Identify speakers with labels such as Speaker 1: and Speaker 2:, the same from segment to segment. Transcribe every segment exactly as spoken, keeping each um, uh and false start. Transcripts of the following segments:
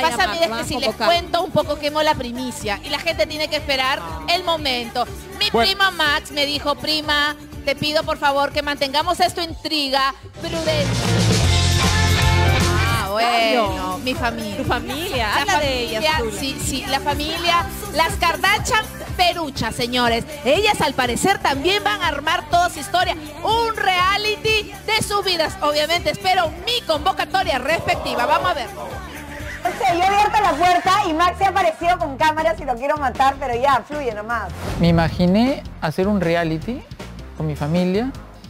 Speaker 1: pasa, mire, es que si les cuento un poco, quemo la primicia y la gente tiene que esperar el momento. Mi
Speaker 2: bueno.
Speaker 1: prima Max me dijo, prima, te pido por favor que mantengamos esto intriga, prudente. Ah, bueno, mi familia.
Speaker 3: Tu familia,
Speaker 1: La
Speaker 3: habla de ellas,
Speaker 1: familia, sí, sí, la familia, las Kardashian peruchas, señores. Ellas al parecer también van a armar toda su historia, un reality de sus vidas. Obviamente espero mi convocatoria respectiva. Vamos a ver.
Speaker 4: Yo he abierto la puerta y Max se ha aparecido con cámaras y lo quiero matar, pero ya, fluye nomás.
Speaker 5: Me imaginé hacer un reality con mi familia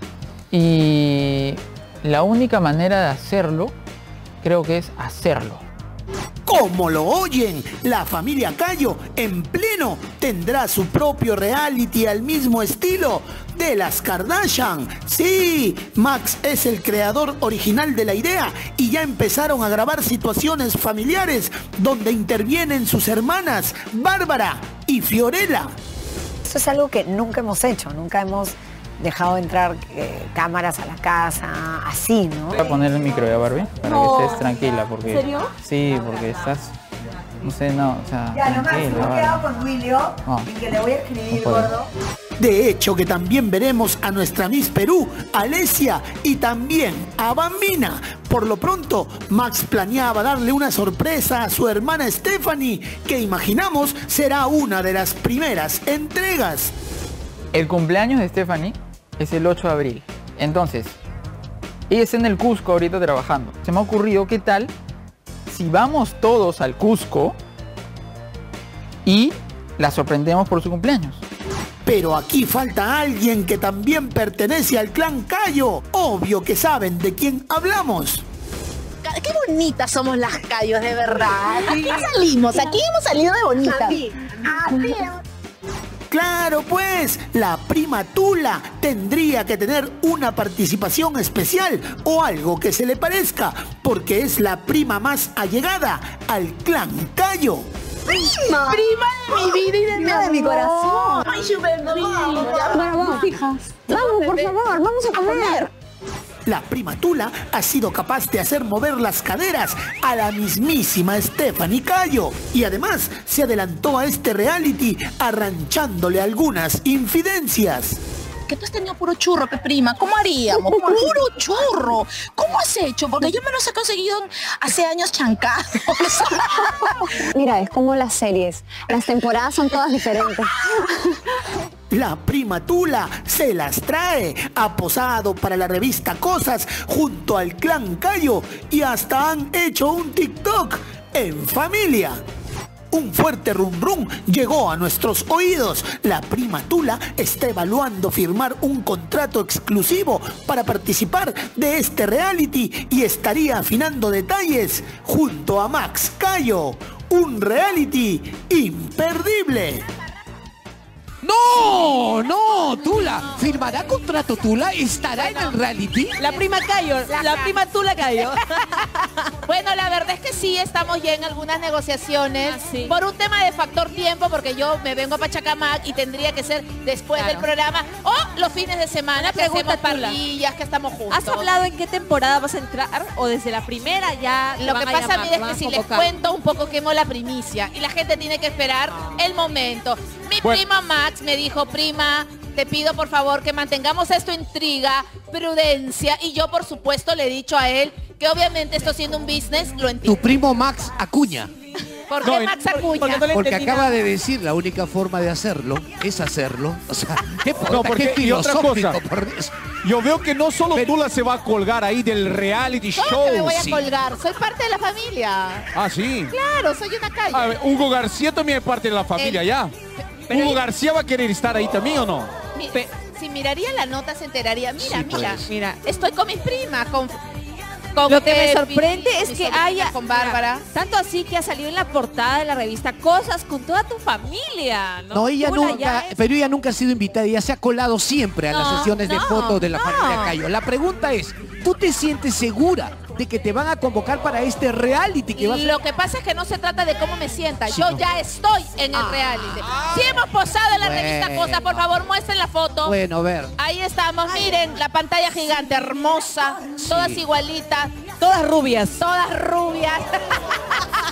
Speaker 5: y la única manera de hacerlo creo que es hacerlo.
Speaker 6: Como lo oyen, la familia Cayo en pleno tendrá su propio reality al mismo estilo de las Kardashian. Sí, Max es el creador original de la idea y ya empezaron a grabar situaciones familiares donde intervienen sus hermanas Bárbara y Fiorella.
Speaker 4: Eso es algo que nunca hemos hecho, nunca hemos dejado entrar eh, cámaras a la casa, así, ¿no?
Speaker 5: Voy a poner el micro ya, Barbie, para
Speaker 4: No.
Speaker 5: que estés tranquila, porque...
Speaker 4: ¿En serio?
Speaker 5: Sí, porque estás... No sé, no, o sea...
Speaker 4: Ya, nomás, me he
Speaker 5: tranquila,
Speaker 4: quedado
Speaker 5: Barbie.
Speaker 4: con Duilio
Speaker 5: No.
Speaker 4: y que le voy a escribir,
Speaker 5: No puedo.
Speaker 4: gordo.
Speaker 6: De hecho, que también veremos a nuestra Miss Perú, Alesia, y también a Bambina. Por lo pronto, Max planeaba darle una sorpresa a su hermana Stephanie, que imaginamos será una de las primeras entregas.
Speaker 5: El cumpleaños de Stephanie es el ocho de abril. Entonces, ella está en el Cusco ahorita trabajando. Se me ha ocurrido, ¿qué tal si vamos todos al Cusco y la sorprendemos por su cumpleaños?
Speaker 6: Pero aquí falta alguien que también pertenece al clan Cayo. Obvio que saben de quién hablamos.
Speaker 1: Qué bonitas somos las Cayos, de verdad. Aquí salimos, aquí hemos salido de bonitas.
Speaker 6: Claro pues, la prima Tula tendría que tener una participación especial o algo que se le parezca, porque es la prima más allegada al clan Cayo.
Speaker 1: ¡Prima! ¡Prima de mi vida y de,
Speaker 4: Prima de mi corazón!
Speaker 1: ¡Ay, su bebé!
Speaker 4: Bueno, vamos, hijas. Vamos, por favor, vamos a comer.
Speaker 6: La prima Tula ha sido capaz de hacer mover las caderas a la mismísima Stephanie Cayo. Y además se adelantó a este reality arranchándole algunas infidencias.
Speaker 1: Que tú has tenido puro churro, pe prima. ¿Cómo haríamos? Puro churro. ¿Cómo has hecho? Porque yo me los he conseguido hace años chancados.
Speaker 7: Mira, es como las series. Las temporadas son todas diferentes.
Speaker 6: La prima Tula se las trae, ha posado para la revista Cosas junto al clan Cayo y hasta han hecho un TikTok en familia. Un fuerte rum rum llegó a nuestros oídos. La prima Tula está evaluando firmar un contrato exclusivo para participar de este reality y estaría afinando detalles junto a Max Cayo. Un reality imperdible.
Speaker 8: ¡No! ¡No! Tula, ¿firmará contrato Tula? ¿Estará en el reality?
Speaker 3: La prima Cayo, la, la prima Tula Cayo.
Speaker 1: Bueno, la verdad es que sí, estamos ya en algunas negociaciones.
Speaker 3: Ah, sí.
Speaker 1: Por un tema de factor tiempo, porque yo me vengo a Pachacamac y tendría que ser después
Speaker 3: Claro.
Speaker 1: del programa o los fines de semana
Speaker 3: Una
Speaker 1: que
Speaker 3: pregunta,
Speaker 1: hacemos
Speaker 3: Tula.
Speaker 1: parrillas, que estamos juntos.
Speaker 3: ¿Has hablado en qué temporada vas a entrar? ¿O desde la primera ya te
Speaker 1: Lo
Speaker 3: van
Speaker 1: que
Speaker 3: a
Speaker 1: pasa,
Speaker 3: llamar,
Speaker 1: mire,
Speaker 3: te
Speaker 1: es
Speaker 3: van
Speaker 1: que
Speaker 3: a
Speaker 1: si les
Speaker 3: convocar?
Speaker 1: cuento un poco, quemo la primicia y la gente tiene que esperar el momento. Mi
Speaker 2: Bueno.
Speaker 1: prima Max me dijo, prima, te pido por favor que mantengamos esto intriga, prudencia, y yo por supuesto le he dicho a él que obviamente esto siendo un business lo
Speaker 8: Tu
Speaker 1: entiendo.
Speaker 8: primo Max Acuña.
Speaker 1: ¿Por qué
Speaker 2: No,
Speaker 1: Max
Speaker 3: Porque
Speaker 1: Acuña?
Speaker 3: no le
Speaker 8: Porque
Speaker 3: entendí
Speaker 8: acaba
Speaker 3: nada.
Speaker 8: de decir la única forma de hacerlo es hacerlo. O sea, qué,
Speaker 2: No, porque-
Speaker 8: qué
Speaker 2: y otra
Speaker 8: filosófico,
Speaker 2: cosa.
Speaker 8: por Dios.
Speaker 2: Yo veo que no solo
Speaker 8: Pero-
Speaker 2: Tula se va a colgar ahí del reality
Speaker 1: ¿Cómo
Speaker 2: show.
Speaker 1: que me voy a
Speaker 8: sí.
Speaker 1: colgar? Soy parte de la familia.
Speaker 2: Ah, sí.
Speaker 1: Claro, soy una calle.
Speaker 2: A ver, Hugo García también es parte de la familia
Speaker 1: Eh,
Speaker 2: ya.
Speaker 1: pero-
Speaker 2: Hugo García va a querer estar ahí también, ¿o no?
Speaker 1: Mi-
Speaker 3: Pe-
Speaker 1: si miraría la nota se enteraría. Mira,
Speaker 8: Sí,
Speaker 1: mira,
Speaker 8: pues.
Speaker 3: Mira,
Speaker 1: estoy con mis primas, con, con
Speaker 3: lo que me
Speaker 1: Epi,
Speaker 3: sorprende es
Speaker 1: mi
Speaker 3: que
Speaker 1: sobrina,
Speaker 3: haya...
Speaker 1: con Bárbara.
Speaker 3: Mira, tanto así que ha salido en la portada de la revista Cosas con toda tu familia, ¿no?
Speaker 8: No, ella
Speaker 3: Tula
Speaker 8: nunca,
Speaker 3: ya es-
Speaker 8: pero ella nunca ha sido invitada, ella se ha colado siempre a las
Speaker 3: No,
Speaker 8: sesiones de
Speaker 3: no,
Speaker 8: fotos de la
Speaker 3: no.
Speaker 8: familia Cayo. La pregunta es, ¿tú te sientes segura de que te van a convocar para este reality que va a ser?
Speaker 1: Lo que pasa es que no se trata de cómo me sienta.
Speaker 8: Sí,
Speaker 1: Yo
Speaker 8: no.
Speaker 1: ya estoy en el
Speaker 8: Ah.
Speaker 1: reality. Si hemos posado en la
Speaker 8: Bueno.
Speaker 1: revista Cosas, por favor, muestren la foto.
Speaker 8: Bueno, a ver.
Speaker 1: Ahí estamos, miren, la pantalla gigante, hermosa, todas igualitas,
Speaker 3: Todas rubias.
Speaker 1: todas rubias.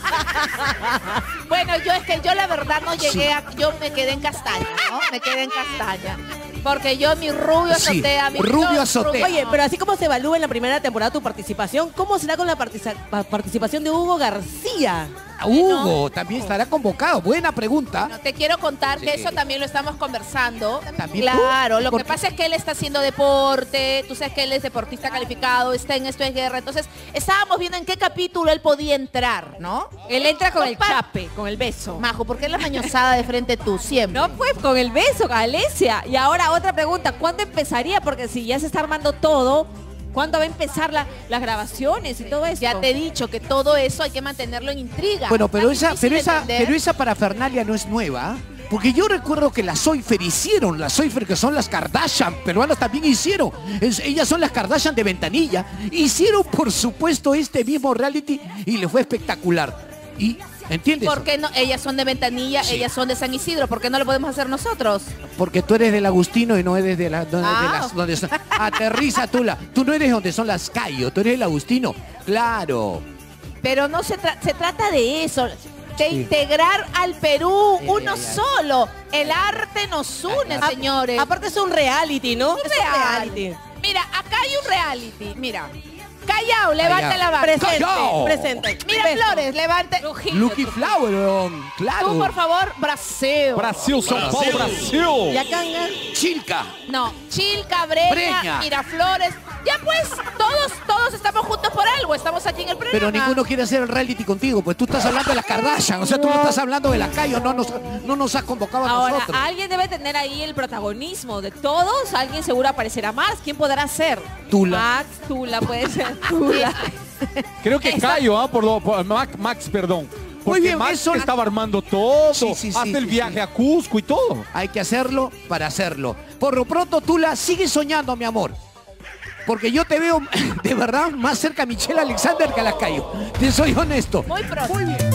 Speaker 1: Bueno, yo es que yo la verdad no llegué
Speaker 8: Sí.
Speaker 1: a... Yo me quedé en castaña, ¿no? Me quedé en castaña. Porque yo mi rubio
Speaker 8: Sí,
Speaker 1: azotea... Mi
Speaker 8: rubio azotea.
Speaker 9: Oye, pero así como se evalúa en la primera temporada tu participación, ¿cómo será con la partiza- pa- participación de Hugo García?
Speaker 8: Hugo también estará convocado. Buena pregunta.
Speaker 1: No, te quiero contar que
Speaker 8: Sí.
Speaker 1: eso también lo estamos conversando.
Speaker 8: ¿También tú?
Speaker 1: Claro, lo
Speaker 8: ¿Por
Speaker 1: que
Speaker 8: qué?
Speaker 1: pasa es que él está haciendo deporte, tú sabes que él es deportista calificado, está en esto de guerra, entonces estábamos viendo en qué capítulo él podía entrar, ¿no?
Speaker 3: Él entra con el
Speaker 1: Compa-
Speaker 3: chape, con el beso.
Speaker 1: Majo, ¿por qué la mañosada de frente tú siempre?
Speaker 3: No, pues con el beso, Alesia. Y ahora otra pregunta, ¿cuándo empezaría? Porque si ya se está armando todo, ¿cuándo va a empezar la- las grabaciones y todo eso?
Speaker 1: Ya te he dicho que todo eso hay que mantenerlo en intriga.
Speaker 8: Bueno, pero
Speaker 1: Tan
Speaker 8: esa,
Speaker 1: difícil
Speaker 8: pero
Speaker 1: de
Speaker 8: esa,
Speaker 1: entender.
Speaker 8: pero esa parafernalia no es nueva. Porque yo recuerdo que las Soifer hicieron, las Soifer que son las Kardashian, peruanas también hicieron. Es- ellas son las Kardashian de Ventanilla. Hicieron, por supuesto, este mismo reality y le fue espectacular. Y, ¿entiendes?
Speaker 1: ¿Por qué no? Ellas son de Ventanilla,
Speaker 8: Sí.
Speaker 1: ellas son de San Isidro, ¿por qué no lo podemos hacer nosotros?
Speaker 8: Porque tú eres del Agustino y no eres de, la, donde, de
Speaker 1: Ah.
Speaker 8: las... Donde son- aterriza, Tula. Tú no eres donde son las Cayo, tú eres el Agustino. Claro.
Speaker 1: Pero no se, tra- se trata de eso, de
Speaker 8: Sí.
Speaker 1: integrar al Perú,
Speaker 8: Sí,
Speaker 1: uno
Speaker 8: ya, ya.
Speaker 1: solo. El arte nos une,
Speaker 8: Ah,
Speaker 1: señores.
Speaker 9: Aparte es un reality, ¿no?
Speaker 1: Un
Speaker 9: Es
Speaker 1: real.
Speaker 9: reality.
Speaker 1: Mira, acá hay un reality, mira. Callao, levanta
Speaker 8: Callao.
Speaker 1: la mano.
Speaker 9: Presente,
Speaker 8: Callao.
Speaker 9: presente.
Speaker 1: Mira,
Speaker 9: Beso.
Speaker 1: Flores, levante.
Speaker 8: Lucky Flower, weón. Claro.
Speaker 1: Tú, por favor, Brasil.
Speaker 2: Brasil, São Paulo, Brasil.
Speaker 9: Y acá en-
Speaker 8: Chilca.
Speaker 1: No, Chilca, Breña,
Speaker 8: Breña.
Speaker 1: Miraflores. Ya pues, todos, todos estamos juntos por algo. Estamos aquí en el programa.
Speaker 8: Pero ninguno quiere hacer el reality contigo, pues tú estás hablando de las Kardashian, o sea, tú no estás hablando de la Cayo, no nos, no nos has convocado a
Speaker 3: Ahora,
Speaker 8: nosotros.
Speaker 3: alguien debe tener ahí el protagonismo de todos. Alguien seguro aparecerá más. ¿Quién podrá ser?
Speaker 8: Tula.
Speaker 3: Max, Tula, puede ser Tula.
Speaker 2: Creo que
Speaker 1: Esa-
Speaker 2: Cayo, ¿ah? Por lo, por Max, Max, perdón. Porque
Speaker 8: bien,
Speaker 2: Max
Speaker 8: eso-
Speaker 2: estaba armando todo,
Speaker 8: Sí, sí, sí,
Speaker 2: hasta el
Speaker 8: sí,
Speaker 2: viaje
Speaker 8: sí.
Speaker 2: a Cusco y todo.
Speaker 8: Hay que hacerlo para hacerlo. Por lo pronto, Tula, sigue soñando, mi amor. Porque yo te veo, de verdad, más cerca a Michelle Alexander que a la Cayo. Te soy honesto.
Speaker 1: Muy pronto.
Speaker 8: Muy bien.